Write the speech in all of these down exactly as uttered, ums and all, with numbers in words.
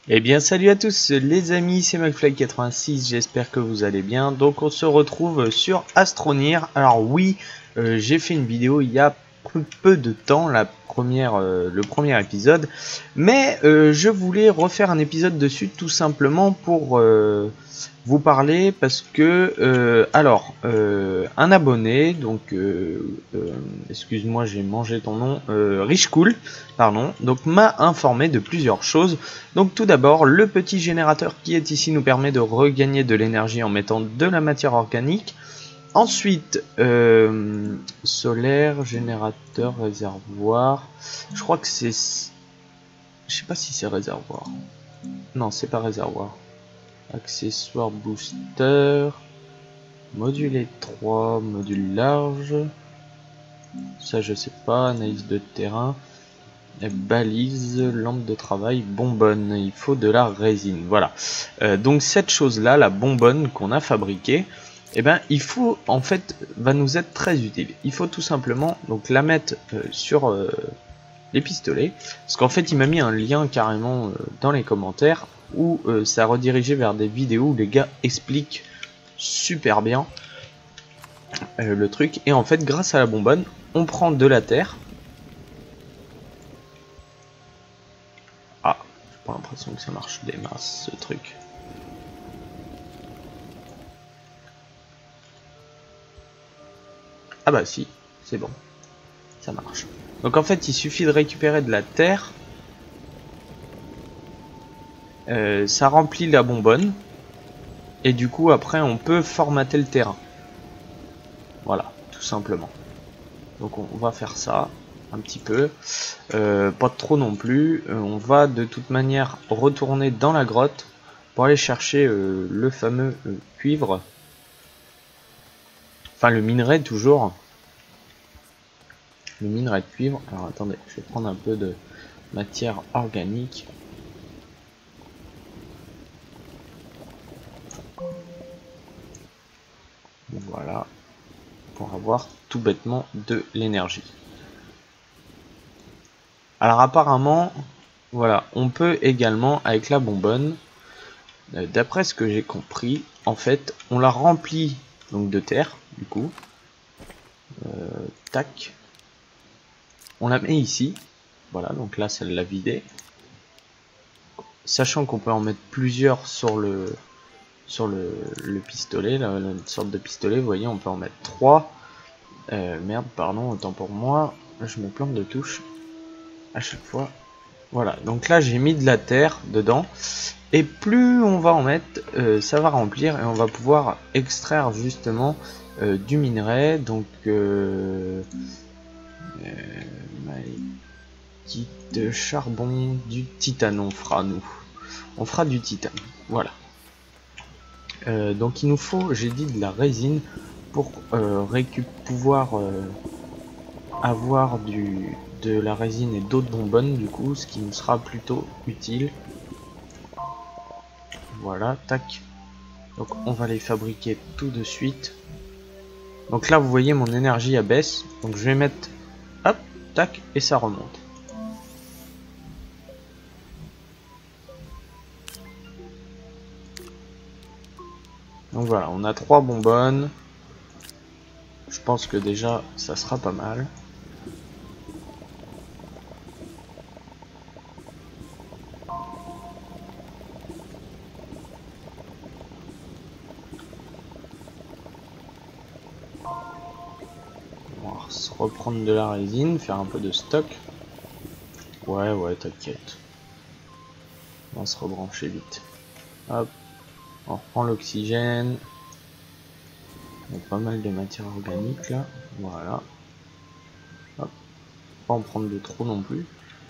Eh bien salut à tous les amis, c'est McFly quatre-vingt-six, j'espère que vous allez bien. Donc on se retrouve sur Astroneer. Alors oui, euh, j'ai fait une vidéo il y a peu de temps, la première, euh, le premier épisode. Mais euh, je voulais refaire un épisode dessus tout simplement pour euh, vous parler parce que, euh, alors, euh, un abonné, donc, euh, euh, excuse-moi j'ai mangé ton nom, euh, Richcool, pardon, donc m'a informé de plusieurs choses. Donc tout d'abord, le petit générateur qui est ici nous permet de regagner de l'énergie en mettant de la matière organique. Ensuite, euh, solaire, générateur, réservoir. Je crois que c'est... Je sais pas si c'est réservoir. Non, c'est pas réservoir. Accessoire booster. Module étroit, module large. Ça je sais pas, analyse de terrain. Balise, lampe de travail, bonbonne, il faut de la résine, voilà. Euh, donc cette chose là, la bonbonne qu'on a fabriquée, eh ben il faut en fait, va nous être très utile. Il faut tout simplement donc la mettre euh, sur euh, les pistolets, parce qu'en fait il m'a mis un lien carrément euh, dans les commentaires où euh, ça a redirigé vers des vidéos où les gars expliquent super bien euh, le truc, et en fait grâce à la bonbonne on prend de la terre. Ah, j'ai pas l'impression que ça marche des masses ce truc. Ah bah si, c'est bon, ça marche. Donc en fait il suffit de récupérer de la terre, euh, ça remplit la bonbonne, et du coup après on peut formater le terrain. Voilà, tout simplement. Donc on va faire ça un petit peu, euh, pas trop non plus. Euh, on va de toute manière retourner dans la grotte pour aller chercher euh, le fameux euh, cuivre, enfin le minerai toujours. Le minerai de cuivre. Alors attendez, je vais prendre un peu de matière organique. Voilà, pour avoir tout bêtement de l'énergie. Alors apparemment, voilà, on peut également avec la bonbonne, euh, d'après ce que j'ai compris, en fait, on la remplit donc de terre, du coup. Euh, tac. On la met ici. Voilà, donc là, ça l'a vidé. Sachant qu'on peut en mettre plusieurs sur le sur le, le pistolet, là, une sorte de pistolet, vous voyez, on peut en mettre trois. Euh, merde, pardon, autant pour moi, je me plante de touche à chaque fois. Voilà, donc là j'ai mis de la terre dedans, et plus on va en mettre, euh, ça va remplir, et on va pouvoir extraire justement euh, du minerai, donc euh, euh, de charbon, du titane on fera nous. On fera du titane, voilà. Euh, donc il nous faut, j'ai dit, de la résine pour euh, récup pouvoir euh, avoir du, de la résine et d'autres bonbonnes du coup, ce qui nous sera plutôt utile. Voilà, tac. Donc on va les fabriquer tout de suite. Donc là vous voyez mon énergie abaisse, donc je vais mettre, hop, tac, et ça remonte. Donc voilà, on a trois bonbonnes. Je pense que déjà ça sera pas mal. On va se reprendre de la résine, faire un peu de stock. Ouais, ouais, t'inquiète. On va se rebrancher vite. Hop, on reprend l'oxygène. Il y a pas mal de matière organique là. Voilà. Hop. Pas en prendre de trop non plus.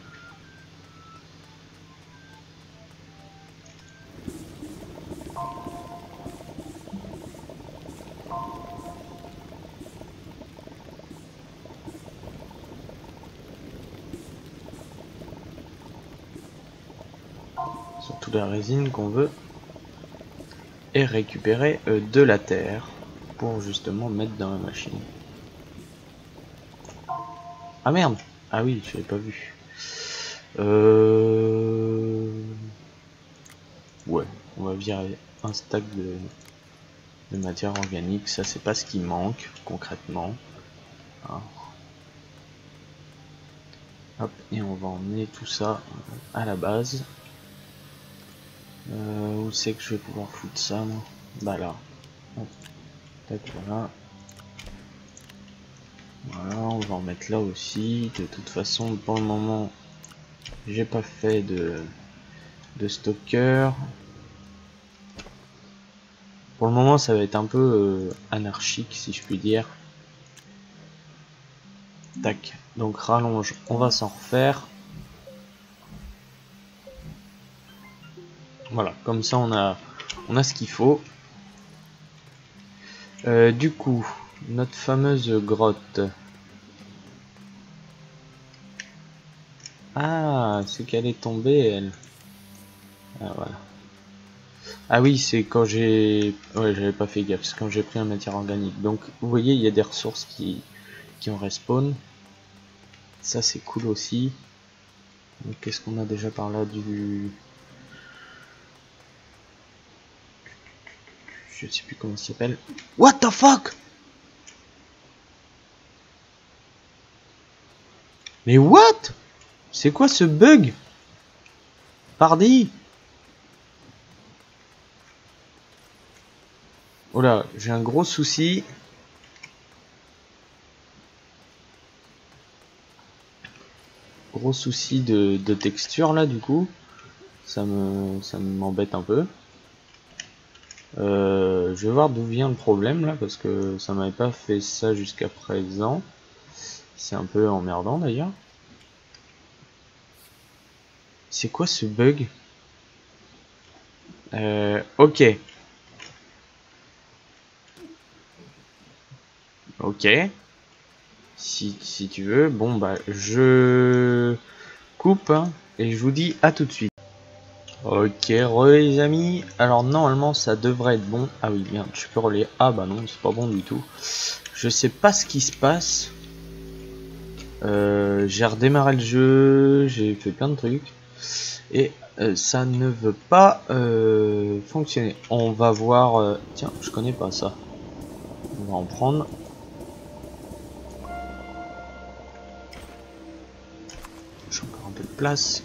Surtout la résine qu'on veut. Et récupérer euh, de la terre pour justement mettre dans la machine. Ah merde! Ah oui, je l'ai pas vu. Euh... virer un stack de, de matière organique. Ça, c'est pas ce qui manque concrètement. Hein. Hop, et on va emmener tout ça à la base. Euh, où c'est que je vais pouvoir foutre ça, moi? Bah là. Hop. Tac, voilà. Voilà, on va en mettre là aussi. De toute façon, pour le moment, j'ai pas fait de, de stocker. Pour le moment, ça va être un peu euh, anarchique, si je puis dire. Tac. Donc rallonge, on va s'en refaire. Voilà, comme ça on a on a ce qu'il faut. Euh, du coup, notre fameuse grotte. Ah, c'est qu'elle est tombée, elle. Ah voilà. Ah oui, c'est quand j'ai... Ouais, j'avais pas fait gaffe, c'est quand j'ai pris un matière organique. Donc, vous voyez, il y a des ressources qui, qui ont respawn. Ça, c'est cool aussi. Donc, qu'est-ce qu'on a déjà par là du... Je sais plus comment ça s'appelle. What the fuck? Mais what? C'est quoi ce bug? Pardi? Oh là, j'ai un gros souci. Gros souci de, de texture là du coup. Ça me ça m'embête un peu. Euh, je vais voir d'où vient le problème là parce que ça m'avait pas fait ça jusqu'à présent. C'est un peu emmerdant d'ailleurs. C'est quoi ce bug? euh, Ok. Ok. Si, si tu veux. Bon bah je coupe hein, et je vous dis à tout de suite. Ok, re les amis. Alors normalement ça devrait être bon. Ah oui, merde, je peux relayer. Ah bah non, c'est pas bon du tout. Je sais pas ce qui se passe. Euh, j'ai redémarré le jeu, j'ai fait plein de trucs. Et euh, ça ne veut pas euh, fonctionner. On va voir... Euh, tiens, je connais pas ça. On va en prendre. J'ai encore un peu de place.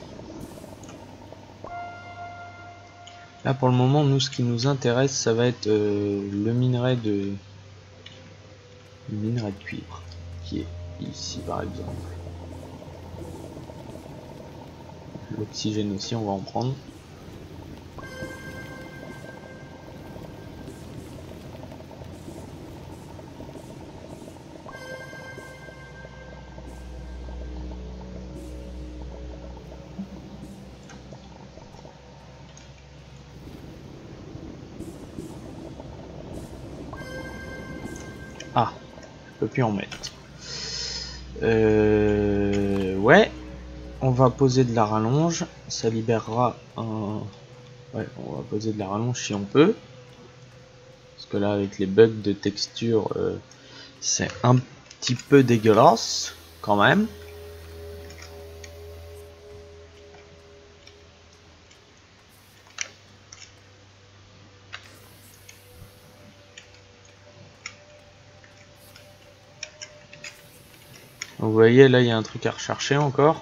Là pour le moment, nous ce qui nous intéresse, ça va être euh, le minerai de... Le minerai de cuivre. Qui est ici par exemple. L'oxygène aussi, on va en prendre. Ah, je peux plus en mettre. Euh, ouais, on va poser de la rallonge. Ça libérera un... Ouais, on va poser de la rallonge si on peut. Parce que là, avec les bugs de texture, euh, c'est un petit peu dégueulasse, quand même. Vous voyez, là, il y a un truc à rechercher encore.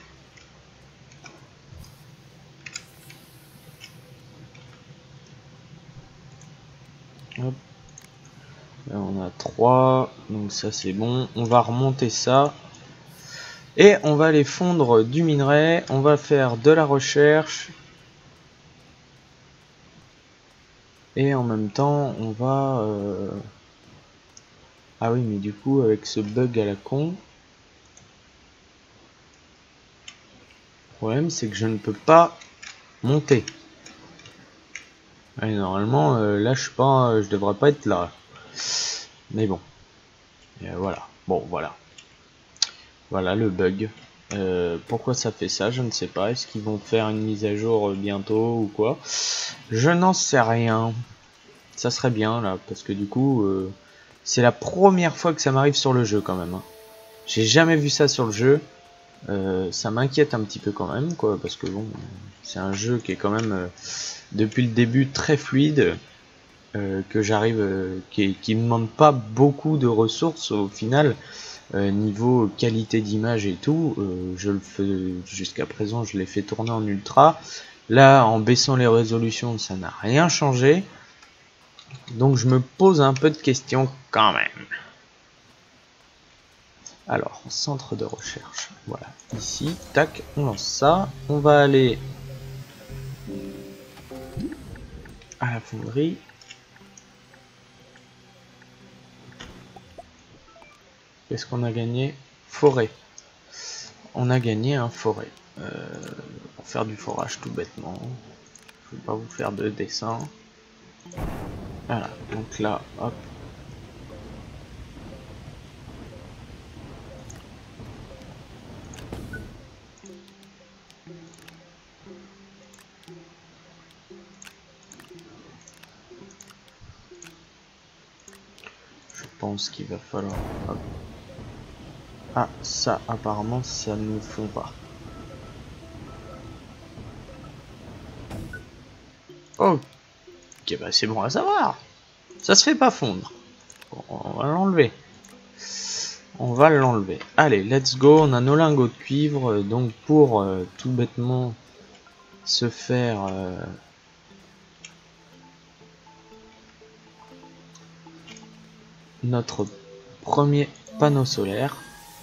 Hop. Là, on a trois, donc ça c'est bon. On va remonter ça. Et on va aller fondre du minerai. On va faire de la recherche. Et en même temps, on va... Euh... Ah oui, mais du coup, avec ce bug à la con... Le problème, c'est que je ne peux pas monter. Et normalement, euh, là, je suis pas, euh, je devrais pas être là. Mais bon. Et euh, voilà. Bon, voilà. Voilà le bug. Euh, pourquoi ça fait ça, je ne sais pas. Est-ce qu'ils vont faire une mise à jour euh, bientôt ou quoi? Je n'en sais rien. Ça serait bien, là, parce que du coup, euh, c'est la première fois que ça m'arrive sur le jeu, quand même. Hein. J'ai jamais vu ça sur le jeu. Euh, ça m'inquiète un petit peu quand même, quoi, parce que bon, c'est un jeu qui est quand même euh, depuis le début très fluide, euh, que j'arrive, euh, qui, qui me demande pas beaucoup de ressources au final. Euh, niveau qualité d'image et tout, euh, je le fais jusqu'à présent, je l'ai fait tourner en ultra. Là, en baissant les résolutions, ça n'a rien changé. Donc je me pose un peu de questions quand même. Alors, centre de recherche, voilà, ici, tac, on lance ça. On va aller à la fonderie. Qu'est-ce qu'on a gagné? Forêt. On a gagné un forêt. Euh, pour faire du forage tout bêtement. Je ne vais pas vous faire de dessin. Voilà, donc là, hop. Je pense qu'il va falloir... Hop. Ah, ça, apparemment, ça ne fond pas. Oh, ok, bah c'est bon à savoir. Ça se fait pas fondre. Bon, on va l'enlever. On va l'enlever. Allez, let's go. On a nos lingots de cuivre. Donc pour euh, tout bêtement se faire... Euh, notre premier panneau solaire.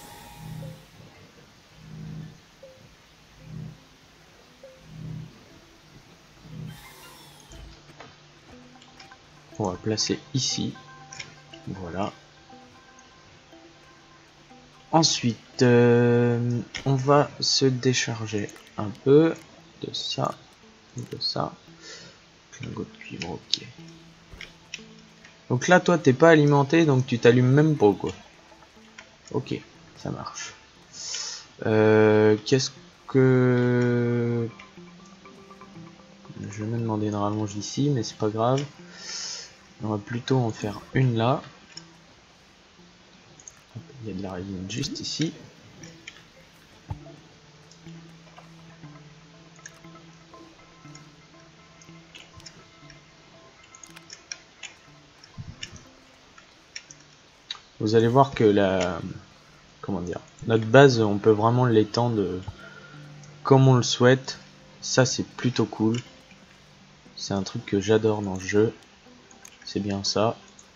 On va placer ici. Voilà. Ensuite, euh, on va se décharger un peu de ça, de ça. Lingot de cuivre, ok. Donc là, toi, t'es pas alimenté, donc tu t'allumes même pas, quoi. Ok, ça marche. Euh, Qu'est-ce que... Je vais me demander une rallonge ici, mais c'est pas grave. On va plutôt en faire une là. Il y a de la résine juste ici. Vous allez voir que la... Comment dire, notre base, on peut vraiment l'étendre comme on le souhaite. Ça, c'est plutôt cool. C'est un truc que j'adore dans le jeu. C'est bien ça.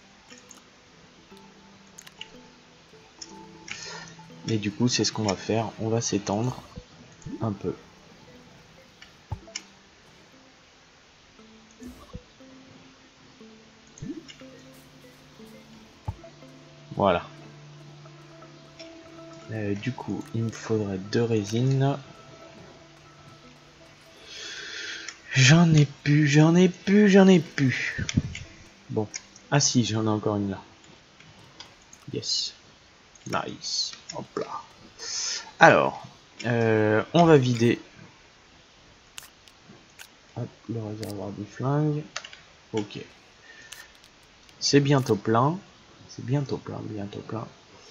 Et du coup, c'est ce qu'on va faire. On va s'étendre un peu. Voilà. Euh, du coup, il me faudrait deux résines. J'en ai plus, j'en ai plus, j'en ai plus. Bon. Ah si, j'en ai encore une là. Yes. Nice. Hop là. Alors, euh, on va vider hop, le réservoir du flingue. Ok. C'est bientôt plein. C'est bientôt plein, bientôt plein.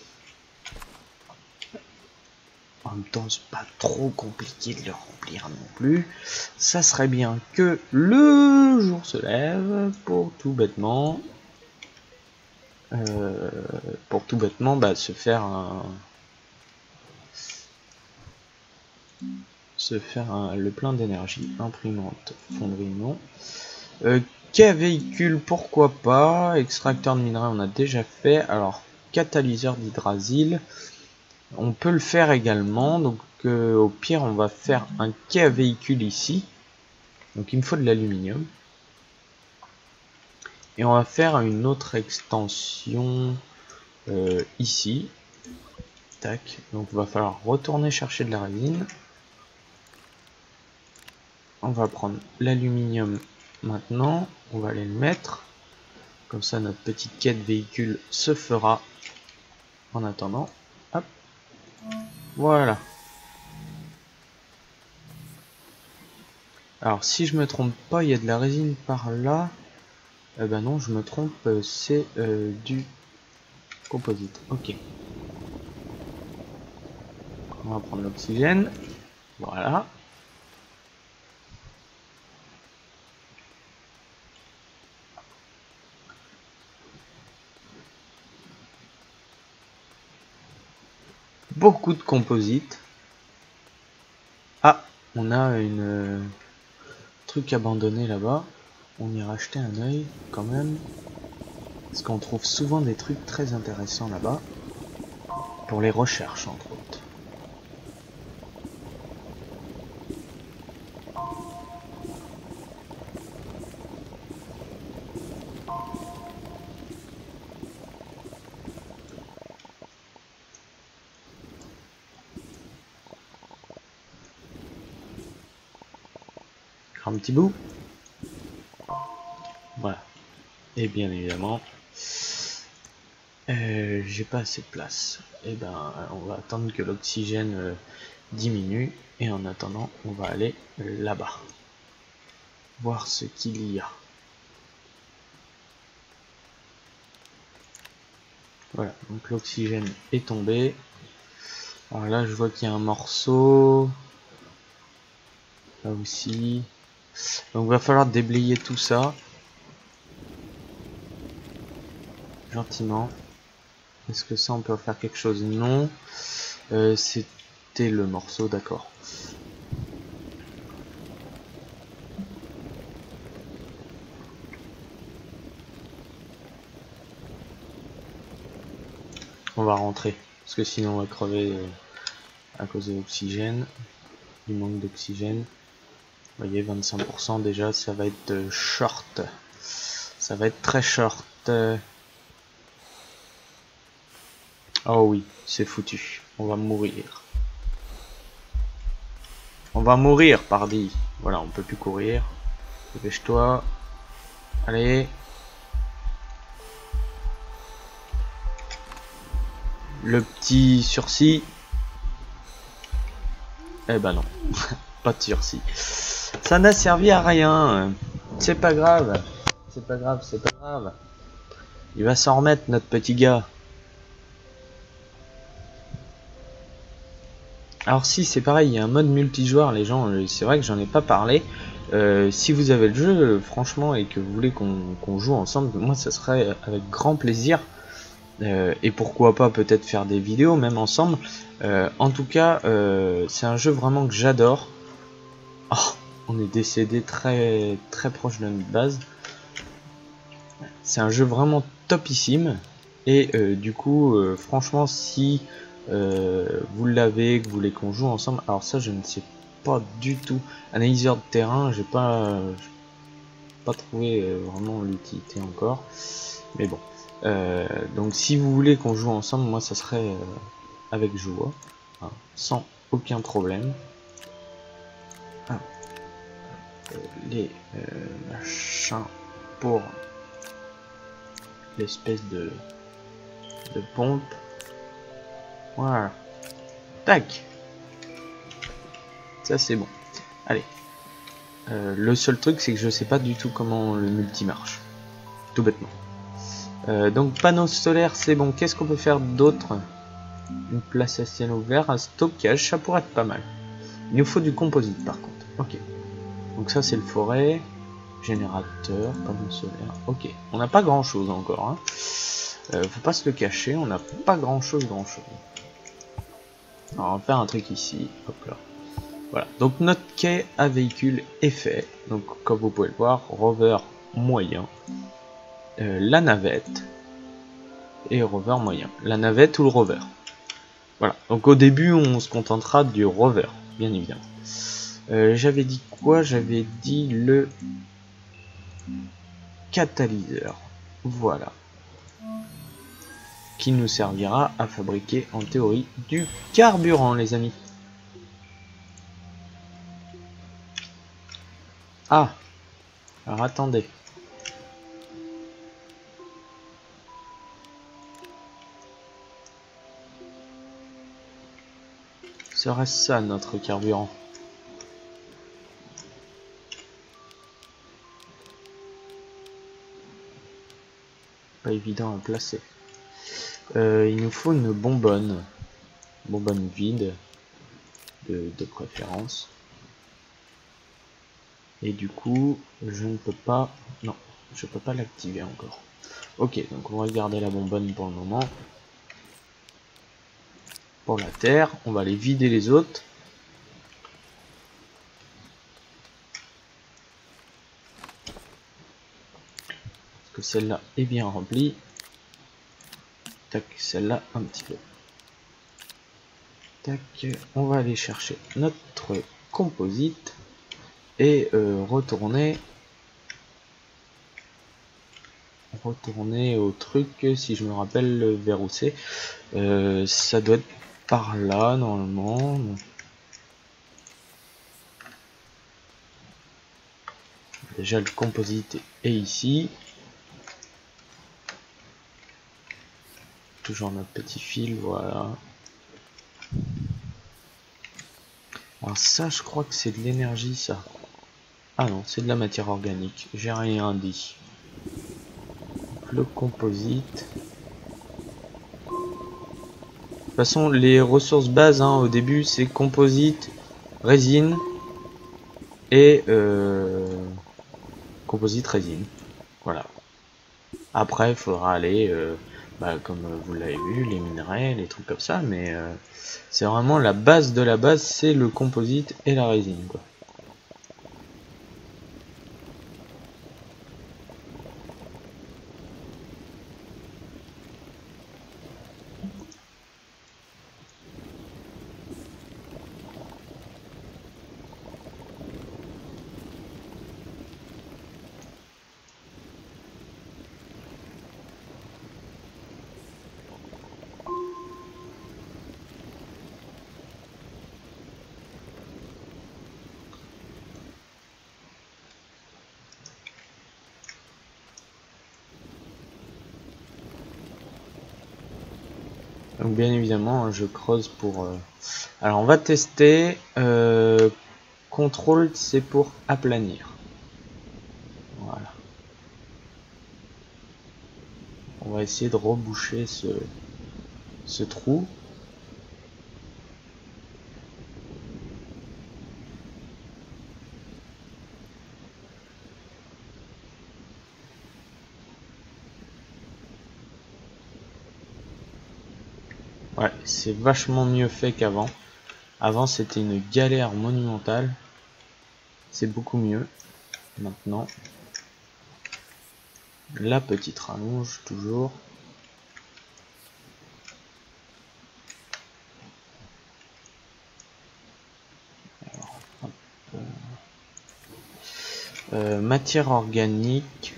En même temps, c'est pas trop compliqué de le remplir non plus. Ça serait bien que le jour se lève pour tout bêtement, euh, pour tout bêtement, bah, se faire un, se faire un, le plein d'énergie. Imprimante, fonderie non. Euh, Quai véhicule, pourquoi pas. Extracteur de minerais, on a déjà fait. Alors, catalyseur d'hydrasile. On peut le faire également, donc euh, au pire on va faire un quai à véhicule ici, donc il me faut de l'aluminium, et on va faire une autre extension euh, ici, tac, donc il va falloir retourner chercher de la résine, on va prendre l'aluminium maintenant, on va aller le mettre, comme ça notre petite quai de véhicule se fera en attendant, hop, voilà. Alors si je me trompe pas, il y a de la résine par là. Eh ben non, je me trompe, c'est euh, du composite. Ok. On va prendre l'oxygène. Voilà. Beaucoup de composites. Ah, on a une euh, truc abandonné là-bas. On ira acheter un œil quand même. Parce qu'on trouve souvent des trucs très intéressants là-bas. Pour les recherches entre autres. Un petit bout. Voilà. Et bien évidemment, euh, j'ai pas assez de place. Et ben, on va attendre que l'oxygène euh, diminue. Et en attendant, on va aller là-bas. Voir ce qu'il y a. Voilà, donc l'oxygène est tombé. Alors là, je vois qu'il y a un morceau. Là aussi. Donc, il va falloir déblayer tout ça. Gentiment. Est-ce que ça, on peut faire quelque chose? Non. Euh, C'était le morceau, d'accord. On va rentrer. Parce que sinon, on va crever euh, à cause de l'oxygène. Du manque d'oxygène. Vous voyez, vingt-cinq pour cent déjà, ça va être euh, short. Ça va être très short. Oh oui, c'est foutu. On va mourir. On va mourir, pardi. Voilà, on peut plus courir. Dépêche-toi. Allez. Le petit sursis. Eh ben non. Pas de sursis. Ça n'a servi à rien. C'est pas grave. C'est pas grave, c'est pas grave. Il va s'en remettre, notre petit gars. Alors si, c'est pareil, il y a un mode multijoueur, les gens, c'est vrai que j'en ai pas parlé. Euh, si vous avez le jeu, franchement, et que vous voulez qu'on qu'on joue ensemble, moi ça serait avec grand plaisir. Euh, et pourquoi pas peut-être faire des vidéos même ensemble. Euh, en tout cas, euh, c'est un jeu vraiment que j'adore. Oh, on est décédé très très proche de notre base. C'est un jeu vraiment topissime. Et euh, du coup, euh, franchement, si euh, vous l'avez, que vous voulez qu'on joue ensemble, alors ça, je ne sais pas du tout. Analyseur de terrain, j'ai pas, euh, pas trouvé euh, vraiment l'utilité encore. Mais bon. Euh, donc, si vous voulez qu'on joue ensemble, moi, ça serait euh, avec joie, hein, sans aucun problème. Ah, euh, les euh, machins pour l'espèce de, de pompe. Voilà. Tac. Ça c'est bon. Allez. Euh, le seul truc c'est que je sais pas du tout comment le multi marche. Tout bêtement. Euh, donc panneau solaire c'est bon. Qu'est-ce qu'on peut faire d'autre? Une place à ciel ouvert, un stockage, ça pourrait être pas mal. Il nous faut du composite par contre. Ok. Donc ça c'est le forêt. Générateur, panneau solaire. Ok. On n'a pas grand chose encore. Hein. Euh, faut pas se le cacher. On n'a pas grand chose grand chose. Alors on va faire un truc ici. Hop là. Voilà. Donc notre quai à véhicule est fait. Donc comme vous pouvez le voir, rover moyen. Euh, la navette. Et rover moyen. La navette ou le rover. Voilà. Donc au début on se contentera du rover. Bien évidemment. Euh, j'avais dit quoi? J'avais dit le catalyseur. Voilà. Qui nous servira à fabriquer en théorie du carburant, les amis. Ah, alors attendez. Serait-ce ça notre carburant? Pas évident à placer. Euh, il nous faut une bonbonne. Bonbonne vide. de, de préférence. Et du coup, je ne peux pas... Non, je peux pas l'activer encore. Ok, donc on va garder la bonbonne pour le moment. Pour la terre, on va aller vider les autres. Parce que celle-là est bien remplie. Tac, celle-là un petit peu. Tac, on va aller chercher notre composite et euh, retourner retourner au truc, si je me rappelle vers où c'est. Euh, ça doit être par là normalement. Déjà le composite est ici. Toujours notre petit fil, voilà. Alors ça, je crois que c'est de l'énergie, ça. Ah non, c'est de la matière organique. J'ai rien dit. Le composite. De toute façon, les ressources bases, hein, au début, c'est composite, résine et euh, composite, résine. Voilà. Après, il faudra aller, euh, bah, comme vous l'avez vu, les minerais, les trucs comme ça, mais euh, c'est vraiment la base de la base, c'est le composite et la résine, quoi. Donc bien évidemment, je creuse pour... Euh... Alors on va tester. Euh... Contrôle, c'est pour aplanir. Voilà. On va essayer de reboucher ce, ce trou. Ouais, c'est vachement mieux fait qu'avant. Avant, c'était une galère monumentale. C'est beaucoup mieux. Maintenant, la petite rallonge, toujours. Alors, hop, euh, euh, matière organique.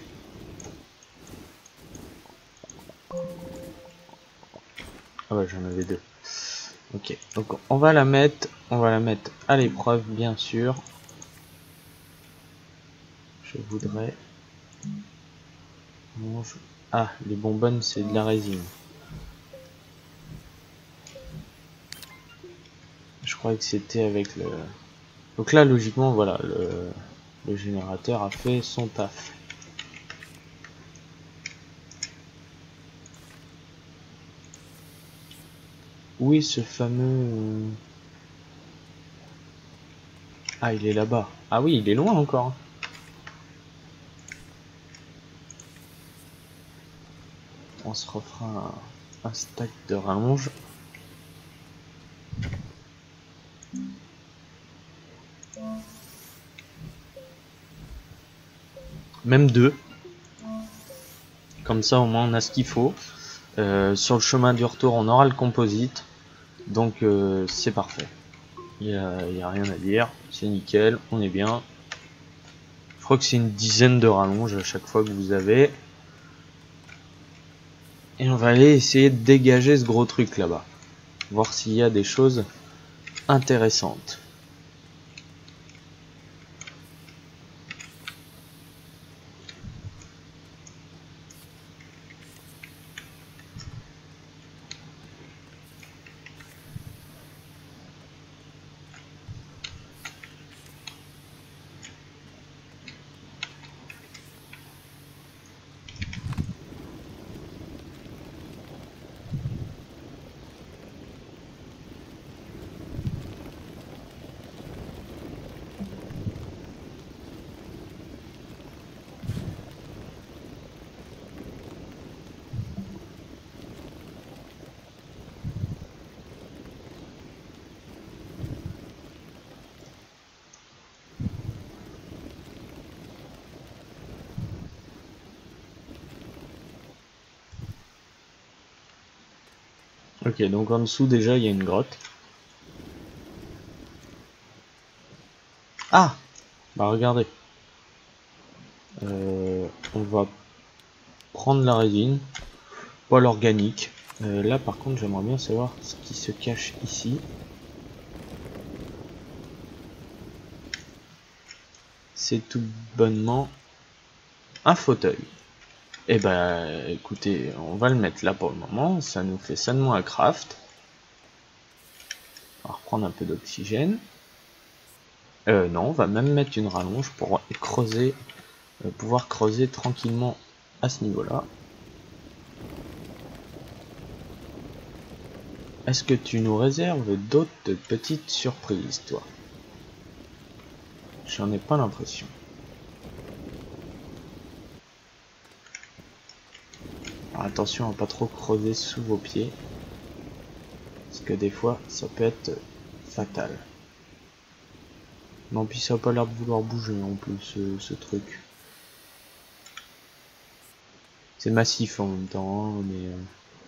Ah ouais, j'en avais deux. Ok, donc on va la mettre, on va la mettre à l'épreuve, bien sûr. Je voudrais... Ah, les bonbonnes, c'est de la résine. Je croyais que c'était avec le... Donc là, logiquement, voilà, le, le générateur a fait son taf. Oui, ce fameux... Ah, il est là-bas. Ah oui, il est loin encore. On se refera un, un stack de rallonge. Même deux. Comme ça, au moins, on a ce qu'il faut. Euh, sur le chemin du retour, on aura le composite. Donc, euh, c'est parfait. Il n'y a, y a rien à dire. C'est nickel. On est bien. Je crois que c'est une dizaine de rallonges à chaque fois que vous avez. Et on va aller essayer de dégager ce gros truc là-bas. Voir s'il y a des choses intéressantes. Ok, donc en dessous déjà il y a une grotte. Ah, bah regardez. Euh, on va prendre la résine, pas l'organique. Euh, là par contre j'aimerais bien savoir ce qui se cache ici. C'est tout bonnement un fauteuil. Et bah écoutez, on va le mettre là pour le moment, ça nous fait ça de moins à craft. On va reprendre un peu d'oxygène. Euh, non, on va même mettre une rallonge pour creuser, euh, pouvoir creuser tranquillement à ce niveau-là. Est-ce que tu nous réserves d'autres petites surprises, toi? J'en ai pas l'impression. Alors attention à pas trop creuser sous vos pieds, parce que des fois ça peut être fatal. Non, puis ça a pas l'air de vouloir bouger en plus ce, ce truc. C'est massif en même temps, hein, mais... Euh...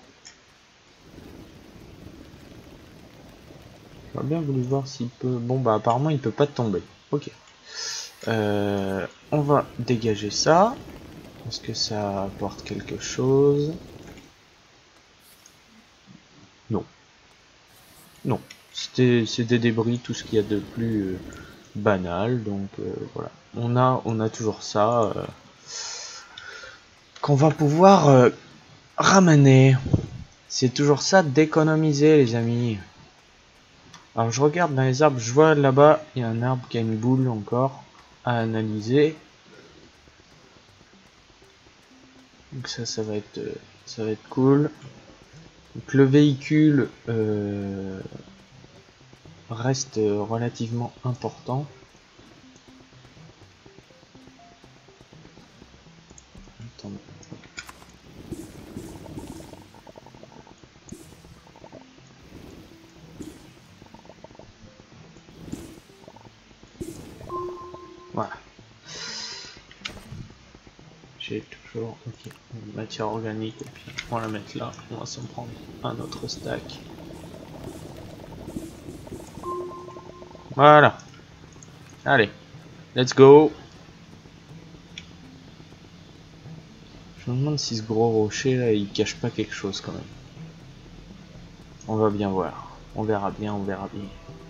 J'aurais bien voulu voir s'il peut... Bon bah apparemment il peut pas tomber. Ok. Euh, on va dégager ça. Est-ce que ça apporte quelque chose? Non. Non. C'était c'est des débris, tout ce qu'il y a de plus euh, banal. Donc euh, voilà. On a, on a toujours ça euh, qu'on va pouvoir euh, ramener. C'est toujours ça d'économiser, les amis. Alors je regarde dans les arbres, je vois là-bas, il y a un arbre qui a une boule encore à analyser. Donc ça, ça va être, ça va être cool. Donc le véhicule euh, reste relativement important. Attends. Voilà. J'ai toujours ok, une matière organique et puis on va la mettre là. On va s'en prendre un autre stack. Voilà. Allez, let's go. Je me demande si ce gros rocher là il cache pas quelque chose quand même. On va bien voir. On verra bien, on verra bien.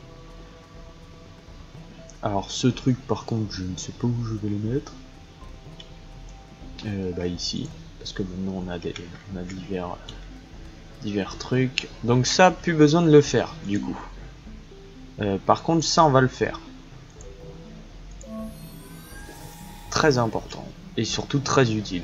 Alors ce truc par contre je ne sais pas où je vais le mettre. Euh, bah ici. Parce que maintenant on a des. On a divers. divers trucs. Donc ça, plus besoin de le faire du coup. Euh, par contre ça on va le faire. Très important. Et surtout très utile.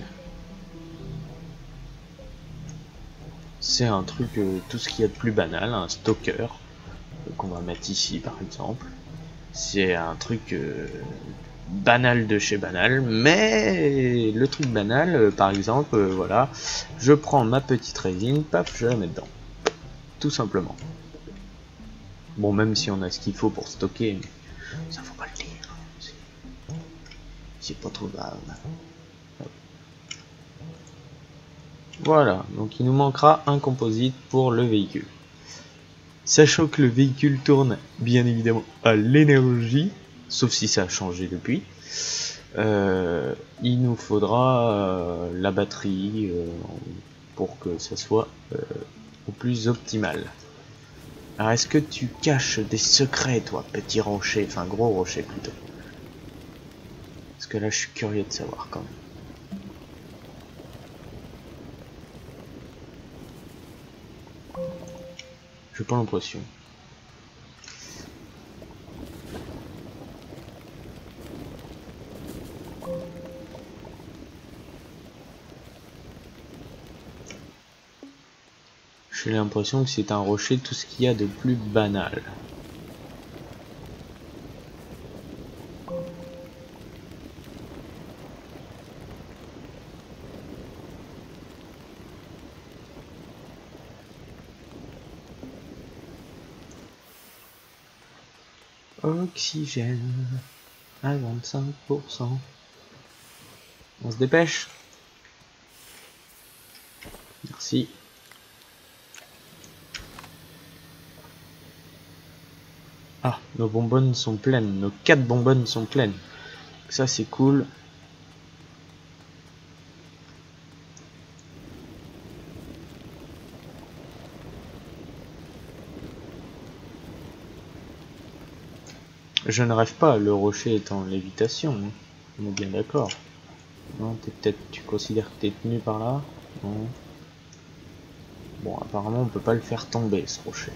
C'est un truc, euh, tout ce qu'il y a de plus banal, un stocker. Euh, qu'on va mettre ici par exemple. C'est un truc euh, banal de chez banal, mais le truc banal, euh, par exemple, euh, voilà, je prends ma petite résine, paf, je la mets dedans. Tout simplement. Bon, même si on a ce qu'il faut pour stocker, mais ça faut pas le dire. C'est pas trop grave. Voilà, donc il nous manquera un composite pour le véhicule. Sachant que le véhicule tourne bien évidemment à l'énergie, sauf si ça a changé depuis, euh, il nous faudra euh, la batterie euh, pour que ça soit euh, au plus optimal. Alors est-ce que tu caches des secrets toi, petit rocher, enfin gros rocher plutôt? Parce que là je suis curieux de savoir quand même. J'ai pas l'impression. J'ai l'impression que c'est un rocher, tout ce qu'il y a de plus banal. Oxygène à vingt-cinq pour cent. On se dépêche. Merci. Ah, nos bonbonnes sont pleines, nos quatre bonbonnes sont pleines. Ça c'est cool. Je ne rêve pas, le rocher est en lévitation, hein. On est bien d'accord. Non, t'es peut-être, tu considères que t'es tenu par là? Non. Bon, apparemment on peut pas le faire tomber ce rocher.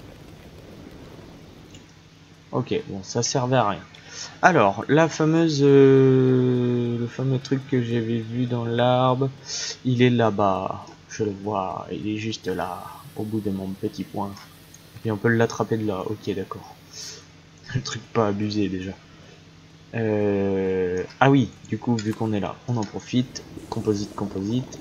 Ok, bon, ça servait à rien. Alors, la fameuse, euh, le fameux truc que j'avais vu dans l'arbre, il est là-bas. Je le vois, il est juste là, au bout de mon petit point. Et on peut l'attraper de là. Ok, d'accord. Le truc pas abusé déjà. Euh... Ah oui, du coup, vu qu'on est là, on en profite. Composite, composite.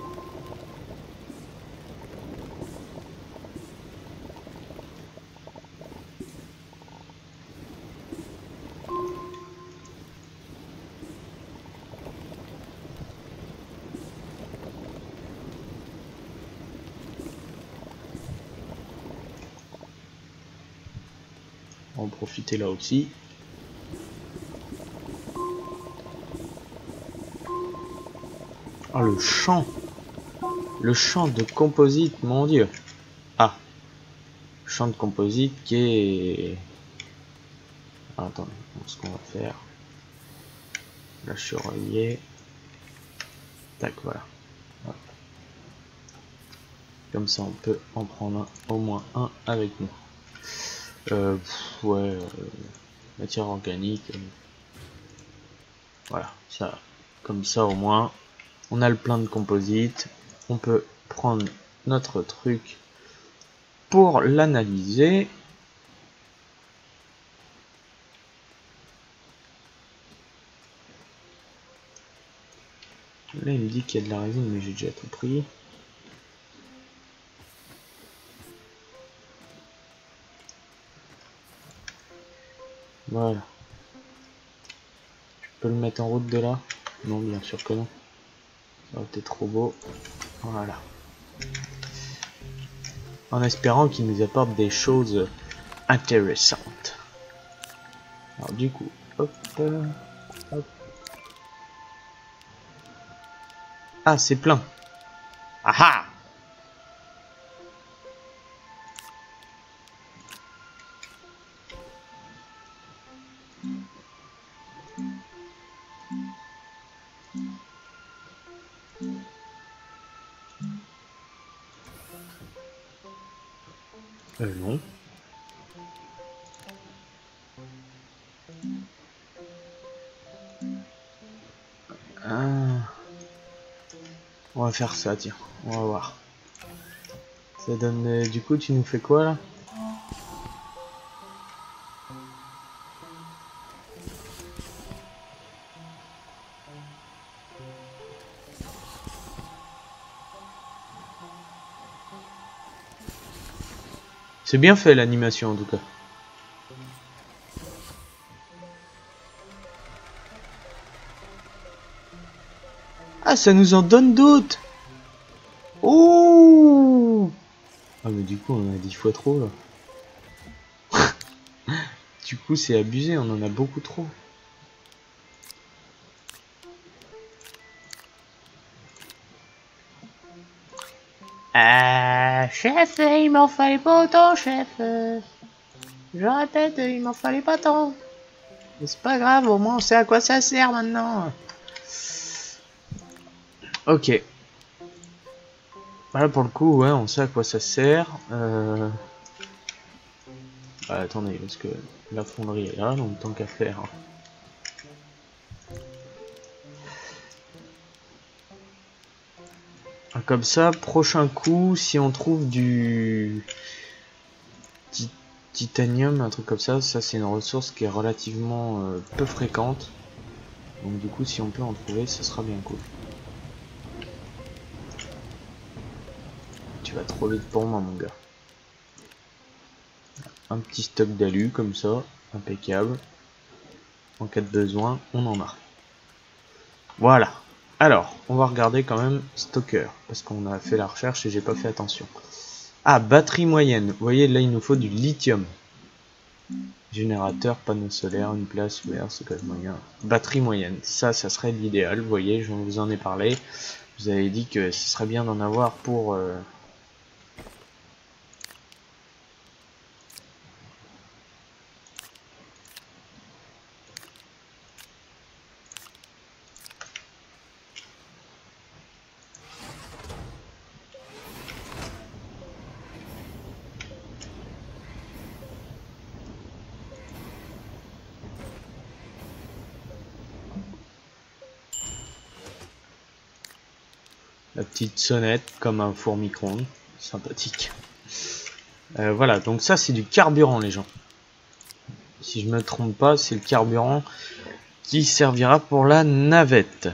On va en profiter là aussi. Ah, le champ. Le champ de composite, mon dieu. Ah. Champ de composite qui est... Ah, attendez, ce qu'on va faire. Là, je suis relié. Tac, voilà. Hop. Comme ça, on peut en prendre un, au moins un avec nous. Euh, pff, ouais, euh, matière organique. Euh, voilà, ça, comme ça au moins, on a le plein de composites. On peut prendre notre truc pour l'analyser. Là, il me dit qu'il y a de la résine, mais j'ai déjà tout pris. Voilà. Je peux le mettre en route de là? Non, bien sûr que non. Ça aurait été trop beau. Voilà. En espérant qu'il nous apporte des choses intéressantes. Alors du coup, hop, hop. Ah, c'est plein. Ah ah! Euh, non. Ah. On va faire ça, tiens. On va voir. Ça donne... Euh, du coup, tu nous fais quoi, là? C'est bien fait, l'animation, en tout cas. Ah, ça nous en donne d'autres! Oh! Ah, mais du coup, on a dix fois trop, là. Du coup, c'est abusé, on en a beaucoup trop. Euh, chef, il m'en fallait pas autant, chef. Je répète, il m'en fallait pas tant. Mais c'est pas grave, au moins on sait à quoi ça sert maintenant. Ok. Voilà, pour le coup, ouais, on sait à quoi ça sert. Euh... Bah, attendez, parce que la fonderie est là, donc tant qu'à faire. Comme ça, prochain coup, si on trouve du titanium, un truc comme ça, ça c'est une ressource qui est relativement euh, peu fréquente. Donc du coup, si on peut en trouver, ça sera bien cool. Tu vas trop vite pour moi, mon gars. Un petit stock d'alu comme ça, impeccable. En cas de besoin, on en a. Voilà. Alors, on va regarder quand même Stocker, parce qu'on a fait la recherche et j'ai pas fait attention. Ah, batterie moyenne. Vous voyez, là, il nous faut du lithium. Générateur, panneau solaire, une place ouverte, c'est quand même moyen. Batterie moyenne, ça, ça serait l'idéal. Vous voyez, je vous en ai parlé. Vous avez dit que ce serait bien d'en avoir pour... Euh, la petite sonnette comme un four micro-ondes, sympathique. Euh, voilà, donc ça c'est du carburant les gens. Si je me trompe pas, c'est le carburant qui servira pour la navette.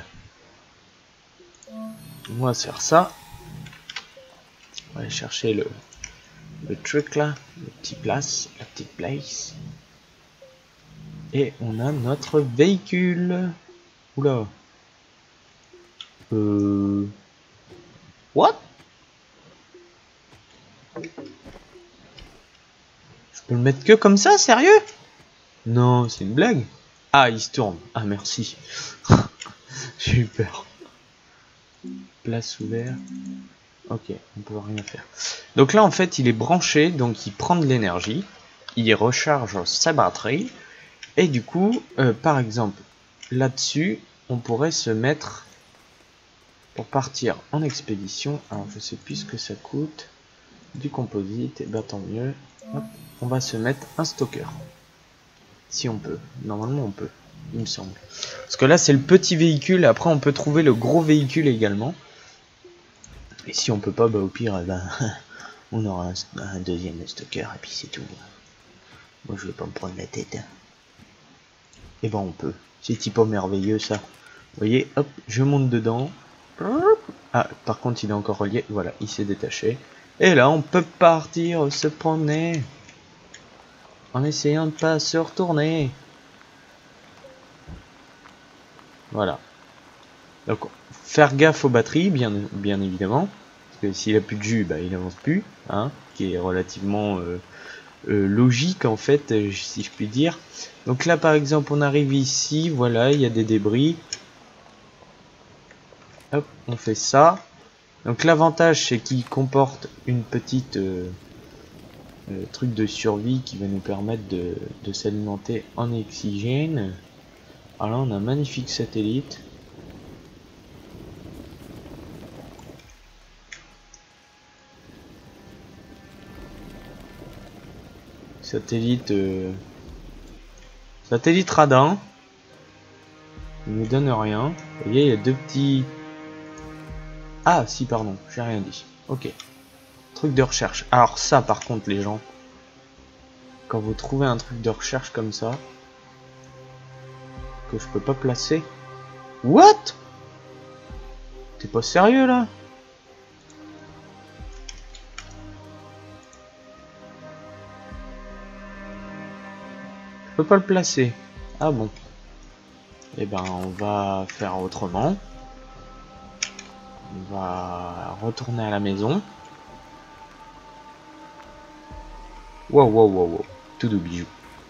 On va faire ça. On va aller chercher le, le truc là, le petit place, la petite place. Et on a notre véhicule. Oula. Euh... What? Je peux le mettre que comme ça, sérieux? Non, c'est une blague. Ah, il se tourne. Ah, merci. J'ai eu peur. Place ouverte. Ok, on peut rien faire. Donc là, en fait, il est branché, donc il prend de l'énergie. Il recharge sa batterie. Et du coup, euh, par exemple, là-dessus, on pourrait se mettre... Pour partir en expédition, alors je sais plus ce que ça coûte, du composite, et bah tant mieux. Hop, on va se mettre un stocker. Si on peut, normalement on peut, il me semble. Parce que là c'est le petit véhicule, après on peut trouver le gros véhicule également. Et si on peut pas, bah au pire, bah, on aura un, un deuxième stocker et puis c'est tout. Moi je vais pas me prendre la tête. Et ben on peut, c'est typo merveilleux ça. Vous voyez, hop, je monte dedans. Ah, par contre il est encore relié, voilà, il s'est détaché. Et là on peut partir se promener en essayant de pas se retourner. Voilà. Donc faire gaffe aux batteries, bien, bien évidemment. Parce que s'il a plus de jus, bah, il avance plus, hein, qui est relativement euh, euh, logique en fait, euh, si je puis dire. Donc là par exemple on arrive ici, voilà, il y a des débris. Hop, on fait ça. Donc l'avantage c'est qu'il comporte une petite euh, euh, truc de survie qui va nous permettre de, de s'alimenter en oxygène. Alors là on a un magnifique satellite. Satellite euh, satellite radin. Il ne donne rien. Vous voyez, il y a deux petits... Ah si, pardon, j'ai rien dit. Ok. Truc de recherche. Alors ça par contre les gens, quand vous trouvez un truc de recherche comme ça, que je peux pas placer. What? T'es pas sérieux là? Je peux pas le placer. Ah bon. Eh ben on va faire autrement. On va retourner à la maison. Wow, wow, wow, wow. Tout de bijoux.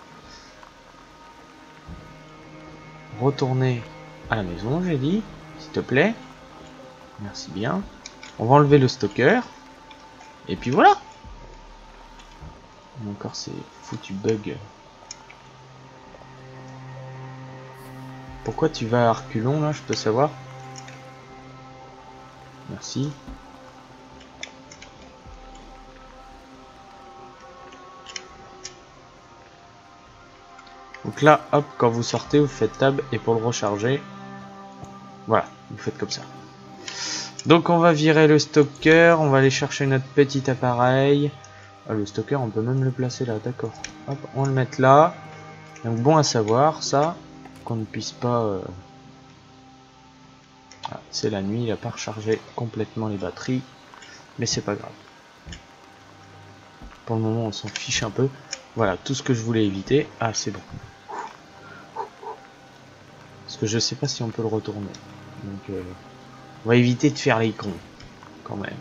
Retourner à la maison, j'ai dit. S'il te plaît. Merci bien. On va enlever le stocker. Et puis voilà. Encore ces foutus bugs. Pourquoi tu vas à reculons là, je peux savoir? Merci. Donc là, hop, quand vous sortez, vous faites tab et pour le recharger, voilà, vous faites comme ça. Donc on va virer le stocker, on va aller chercher notre petit appareil. Ah, le stocker, on peut même le placer là, d'accord. Hop, on le met là. Donc bon à savoir, ça, qu'on ne puisse pas... Euh... Ah, c'est la nuit, il n'a pas rechargé complètement les batteries, mais c'est pas grave. Pour le moment, on s'en fiche un peu. Voilà, tout ce que je voulais éviter. Ah, c'est bon. Parce que je sais pas si on peut le retourner. Donc, euh, on va éviter de faire les cons, quand même.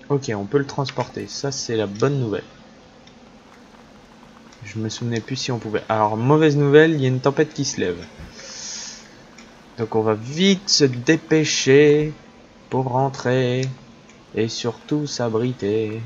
Ok, on peut le transporter. Ça, c'est la bonne nouvelle. Je me souvenais plus si on pouvait. Alors, mauvaise nouvelle, il y a une tempête qui se lève. Donc, on va vite se dépêcher pour rentrer. Et surtout s'abriter.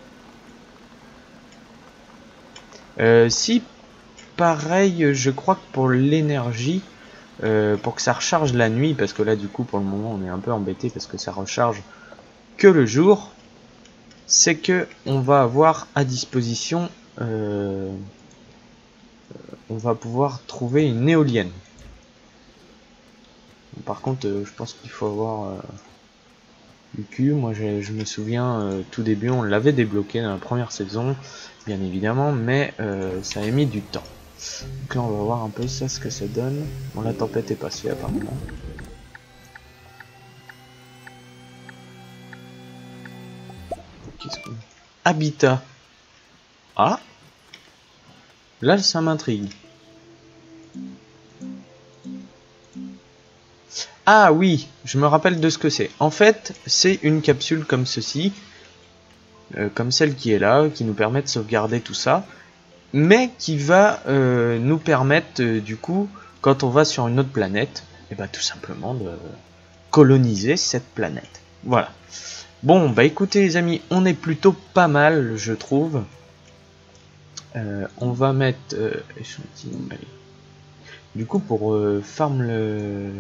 Euh, si, pareil, je crois que pour l'énergie, euh, pour que ça recharge la nuit, parce que là, du coup, pour le moment, on est un peu embêté parce que ça recharge que le jour, c'est que on va avoir à disposition, euh, on va pouvoir trouver une éolienne. Par contre, euh, je pense qu'il faut avoir euh, du cul. Moi, je me souviens, euh, tout début, on l'avait débloqué dans la première saison, bien évidemment, mais euh, ça a mis du temps. Donc là, on va voir un peu ça, ce que ça donne. Bon, la tempête est passée apparemment. Qu'est-ce qu'on... Habitat. Ah, là, ça m'intrigue. Ah oui, je me rappelle de ce que c'est. En fait, c'est une capsule comme ceci, euh, comme celle qui est là, qui nous permet de sauvegarder tout ça, mais qui va euh, nous permettre, euh, du coup, quand on va sur une autre planète, et bah tout simplement de coloniser cette planète. Voilà. Bon, bah écoutez les amis, on est plutôt pas mal, je trouve. Euh, on va mettre euh, échantillon. Allez. Du coup, pour euh, farm le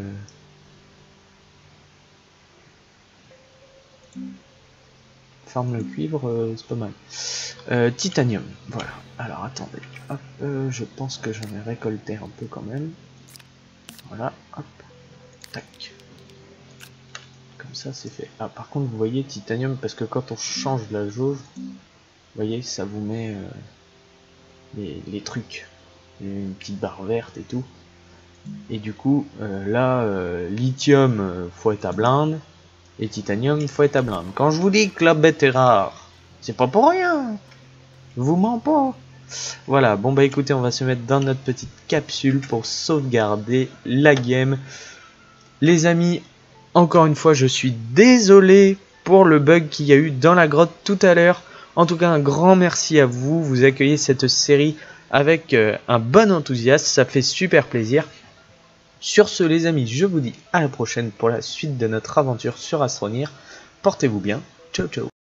farm le cuivre, euh, c'est pas mal. Euh, titanium, voilà. Alors attendez, hop, euh, je pense que j'en ai récolté un peu quand même. Voilà, hop, tac. Comme ça, c'est fait. Ah, par contre, vous voyez, titanium, parce que quand on change la jauge, vous voyez, ça vous met euh, les, les trucs. Une petite barre verte et tout. Et du coup, euh, là, euh, lithium, euh, faut être à blinde. Et titanium, faut être à blinde. Quand je vous dis que la bête est rare, c'est pas pour rien. Je vous mens pas. Voilà, bon bah écoutez, on va se mettre dans notre petite capsule pour sauvegarder la game. Les amis, encore une fois, je suis désolé pour le bug qu'il y a eu dans la grotte tout à l'heure. En tout cas, un grand merci à vous. Vous accueillez cette série avec euh, un bon enthousiasme. Ça fait super plaisir. Sur ce, les amis, je vous dis à la prochaine pour la suite de notre aventure sur Astroneer. Portez-vous bien. Ciao, ciao.